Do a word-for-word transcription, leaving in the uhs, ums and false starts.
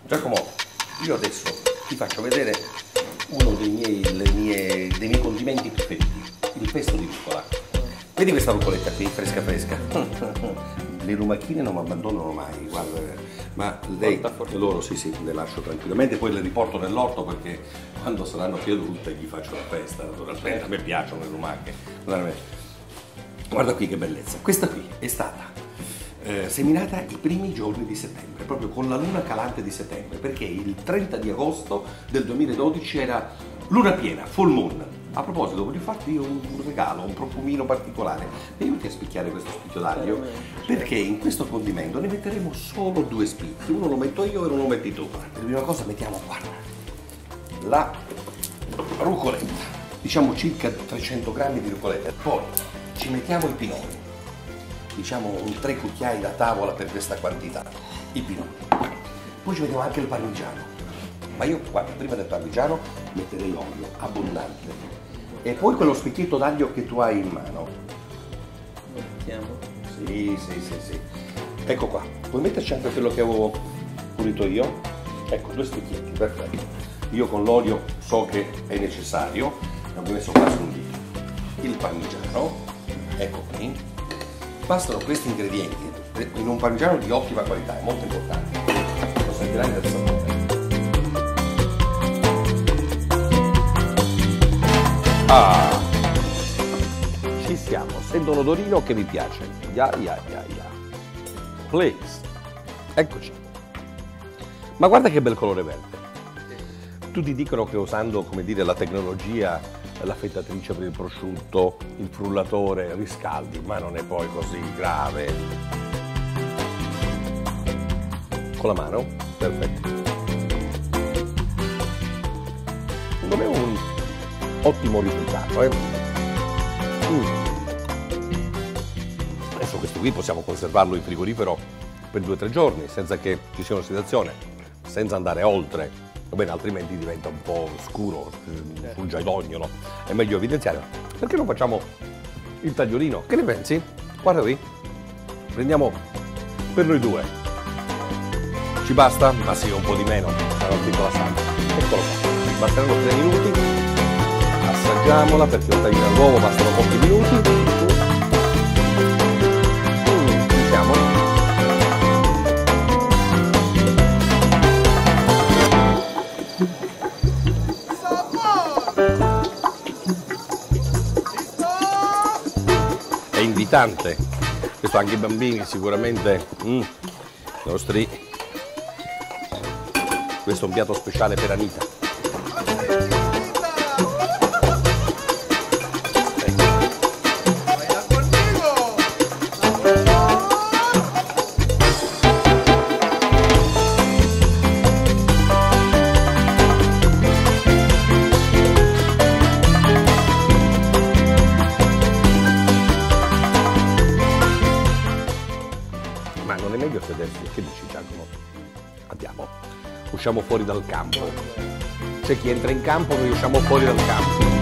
Giacomo, io adesso ti faccio vedere uno dei miei, le mie, dei miei condimenti preferiti, il pesto di rucola. Vedi questa rucoletta qui, fresca fresca? Le lumachine non mi abbandonano mai, guarda, ma lei, loro sì sì, le lascio tranquillamente, poi le riporto nell'orto perché quando saranno più adulte gli faccio la festa, naturalmente, a me piacciono le lumache. Guarda qui che bellezza, questa qui è stata eh, seminata i primi giorni di settembre, proprio con la luna calante di settembre, perché il trenta di agosto del duemiladodici era luna piena, full moon. A proposito, voglio farti un regalo, un profumino particolare. Mi aiuti a spicchiare questo spicchio d'aglio? Perché in questo condimento ne metteremo solo due spicchi. Uno lo metto io e uno lo metti tu. Per prima cosa mettiamo, guarda, la rucoletta. Diciamo circa trecento grammi di rucoletta. Poi ci mettiamo i pinoli. Diciamo un tre cucchiai da tavola per questa quantità. I pinoli. Poi ci mettiamo anche il parmigiano. Ma io, guarda, prima del parmigiano metterei olio abbondante. E poi quello spicchietto d'aglio che tu hai in mano. Mettiamo. Sì, sì, sì, sì. Ecco qua. Puoi metterci anche quello che avevo pulito io? Ecco, due spicchietti, perfetto. Io con l'olio so che è necessario, ne ho messo quasi un dito. Il parmigiano, ecco qui. Bastano questi ingredienti. In un parmigiano di ottima qualità, è molto importante. Lo sentirai del sapore. Ah, ci siamo, sento un odorino che mi piace. Ya, ya, ya, ya. Please. Eccoci. Ma guarda che bel colore verde. Tutti dicono che usando, come dire, la tecnologia, l'affettatrice per il prosciutto, il frullatore, riscaldi, ma non è poi così grave. Con la mano? Perfetto. Non è un ottimo risultato, eh? Mm. Adesso questo qui possiamo conservarlo in frigorifero per due o tre giorni senza che ci sia un'ossidazione, senza andare oltre, va bene, altrimenti diventa un po' scuro, sfugge d'ogno, no? È meglio evidenziare. Perché non facciamo il tagliolino? Che ne pensi? Guarda qui, prendiamo per noi due. Ci basta? Ma sì, un po' di meno, sarà una piccola salsa. Eccolo qua, basteranno tre minuti. Assaggiamola perché un taglino all'uovo bastano pochi minuti. Mm, ci siamo. È invitante. Questo anche i bambini sicuramente. Mm, i nostri. Questo è un piatto speciale per Anita. Ma non è meglio sedersi? Che dici, Giacomo? Andiamo, usciamo fuori dal campo. C'è chi entra in campo, noi usciamo fuori dal campo.